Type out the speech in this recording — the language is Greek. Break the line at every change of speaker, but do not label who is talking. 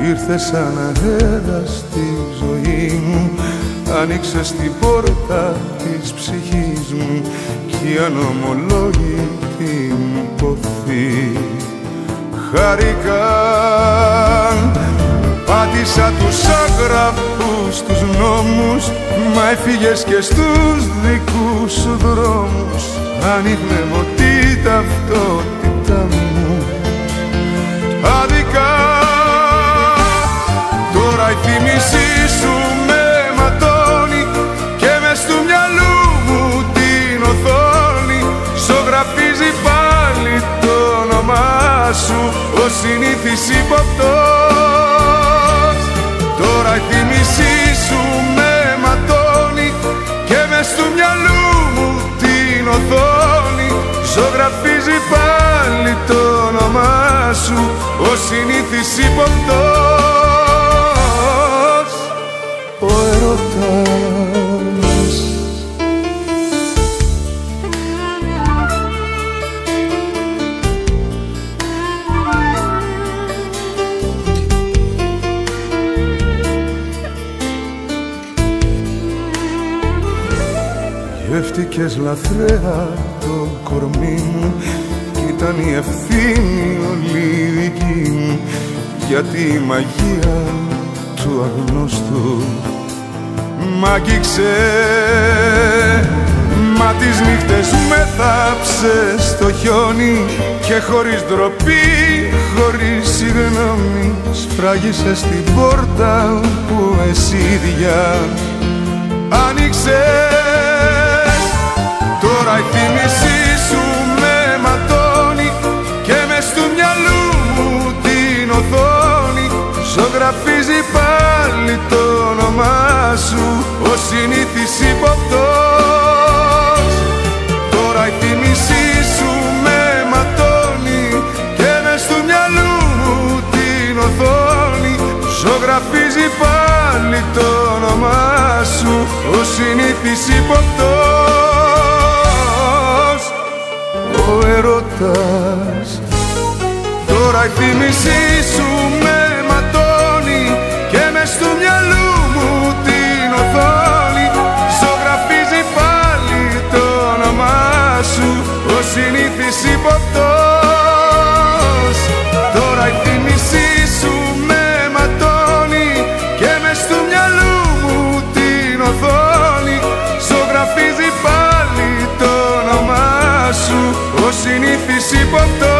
Ήρθες σαν αέρας στη ζωή μου, άνοιξες την πόρτα της ψυχής μου κι η ανομολόγητη μου ποθή χαρικά. Πάτησα τους άγραφους τους νόμους, μα έφυγες και στους δικούς σου δρόμους. Ανοιχνεύω την ταυτότητα μου αδικά. Τώρα η θύμησή σου με ματώνει και μες του μυαλού μου την οθόνη ζωγραφίζει πάλι το όνομά σου ο συνήθις υποπτός. Τώρα η θύμησή σου με ματώνει και μες του μυαλού μου την οθόνη ζωγραφίζει πάλι το όνομά σου ο συνήθις υποπτός, ο ερωτάς. Γεύτηκες λαθρέα το κορμί μου κι ήταν η ευθύνη όλη δική μου, γιατί η μαγεία του αγνώστου μ' άγγιξε. Μα τις νύχτες με θάψες στο χιόνι και χωρίς ντροπή, χωρίς συγγνώμη σφράγισες την πόρτα που εσύ ίδια άνοιξες. Τώρα η θύμησή σου με ματώνει και μες του μυαλού μου την οθόνη ζωγραφίζει πάλι το όνομά σου ο συνήθις υποπτός. Τώρα η θύμησή σου με ματώνει και μες του μυαλού μου την οθόνη ζωγραφίζει πάλι το όνομά σου ο συνήθις υποπτός, ο ερωτάς. Τώρα η θύμησή σου με ματώνει και μες του μυαλού μου την οθόνη ζωγραφίζει πάλι το όνομά σου ο συνήθις υποπτός. Τώρα η θύμησή σου με ματώνει και μες του μυαλού μου την οθόνη ζωγραφίζει πάλι το όνομά σου ο συνήθις υποπτός.